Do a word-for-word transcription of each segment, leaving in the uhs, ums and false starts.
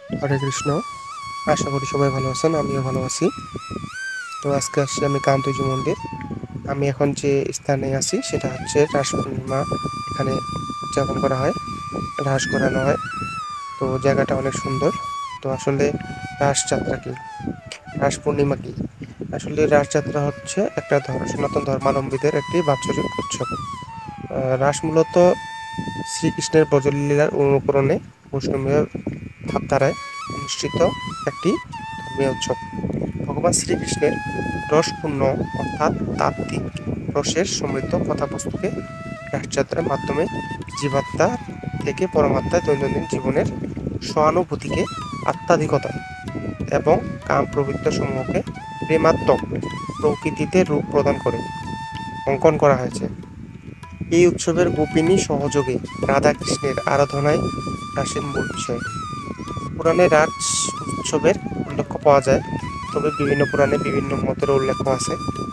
হরে কৃষ্ণ। আশা করি সবাই ভালো আছেন, আমিও ভালো আছি। তো আজকে আসছি আমি কান্তজি মন্দির। আমি এখন যে স্থানে আছি সেটা হচ্ছে রাস পূর্ণিমা এখানে উদযাপন করা হয়, রাস করানো হয়। তো জায়গাটা অনেক সুন্দর। তো আসলে রাসযাত্রা কি, রাস পূর্ণিমা কি? আসলে রাসযাত্রা হচ্ছে একটা ধর্ম সনাতন ধর্মাবলম্বীদের একটি বাৎসরিক উৎসব। আহ, রাস মূলত শ্রীকৃষ্ণের ব্রজলীলার অনুকরণে বৈষ্ণবীয় ভাবধারায় অনুষ্ঠিত একটি ধর্মীয় উৎসব। ভগবান শ্রীকৃষ্ণের রসপূর্ণ অর্থাৎ তাত্ত্বিক রসের সমৃদ্ধ কথাবস্তুকে রাসযাত্রার মাধ্যমে জীবাত্মা থেকে পরমাত্মায় দৈনন্দিন জীবনের সহানুভূতিকে আত্মাধিকতা এবং কাম প্রবৃত্তি সমূহকে প্রেমাত্মক প্রকৃতিতে রূপ প্রদান করে অঙ্কন করা হয়েছে। এই উৎসবের গোপিনী সহযোগে রাধা কৃষ্ণের আরাধনায় রাসের মূল বিষয়। পুরাণে রাস উৎসবের উল্লেখ পাওয়া যায়, তবে বিভিন্ন পুরাণে বিভিন্ন মতের উল্লেখ আছে।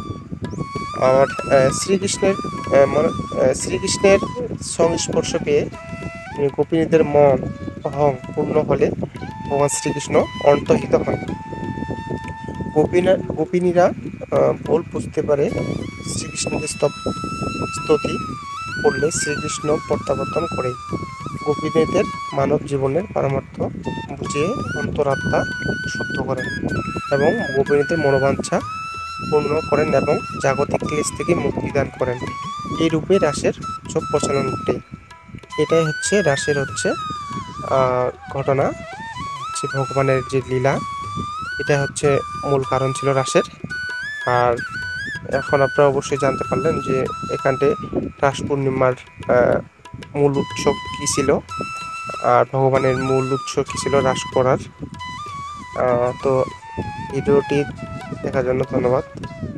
আর আহ, শ্রীকৃষ্ণের আহ, মনে- আহ, শ্রীকৃষ্ণের সংস্পর্শ পেয়ে আহ, গোপিনীদের মন অহং পূর্ণ হলে ভগবান শ্রীকৃষ্ণ অন্তর্হিত হন। গোপিনা গোপিনীরা আহ, ভুল বুঝতে পারে শ্রীকৃষ্ণকে স্তব- স্তুতি করলে শ্রীকৃষ্ণ প্রত্যাবর্তন করে গোপীদের মানব জীবনের পারমার্থ বুঝিয়ে অন্তরাত্মা শুদ্ধ করেন এবং গোপীদের মনোবাঞ্ছা পূর্ণ করেন এবং জাগতিক ক্লেশ থেকে মুক্তি দান করেন। এই রূপে রাসের উৎসব প্রচলন ঘটে। এটাই হচ্ছে রাসের হচ্ছে আহ, ঘটনা, হচ্ছে ভগবানের যে লীলা, এটা হচ্ছে মূল কারণ ছিল রাসের। আর এখন আপনারা অবশ্যই জানতে পারলেন যে এখানটে রাস পূর্ণিমার আহ, মূল উৎসব কি ছিল, আর ভগবানের মূল উৎস কি ছিল রাস করার। আহ, তো ভিডিওটি দেখার জন্য ধন্যবাদ।